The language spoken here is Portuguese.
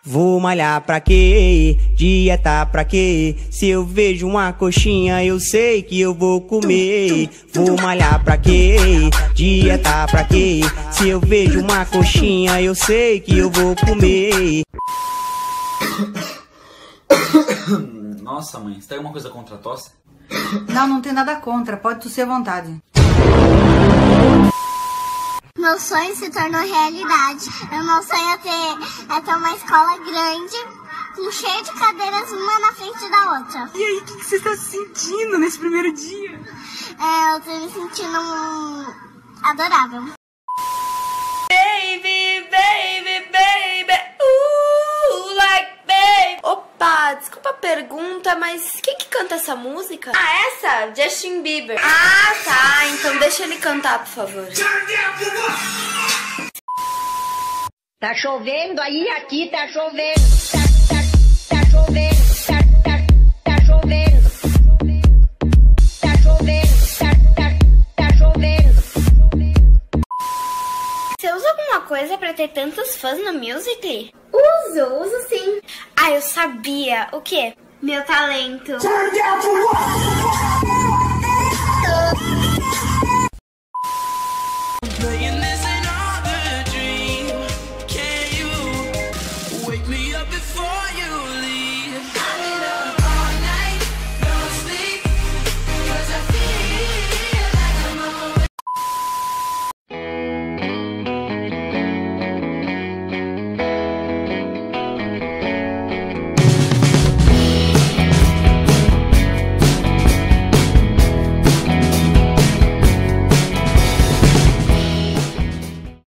Vou malhar pra quê? Dieta pra quê? Se eu vejo uma coxinha eu sei que eu vou comer. Vou malhar pra quê? Dieta pra quê? Se eu vejo uma coxinha eu sei que eu vou comer. Nossa, mãe, você tem alguma coisa contra a tosse? Não, não tem nada contra, pode tossir à vontade. Meu sonho se tornou realidade. O meu sonho é ter uma escola grande, com cheio de cadeiras, uma na frente da outra. E aí, o que você está sentindo nesse primeiro dia? Eu tô me sentindo adorável. Baby, baby, baby, like baby. Opa, desculpa a pergunta, mas quem que canta essa música? Ah, essa? Justin Bieber. Ah, tá, então deixa ele cantar, por favor. Tá chovendo aí, aqui tá chovendo. Tá chovendo, tá chovendo. Tá chovendo, tá chovendo. Você usa alguma coisa pra ter tantos fãs no Musical.ly? Uso sim. Ah, eu sabia. O quê? Meu talento.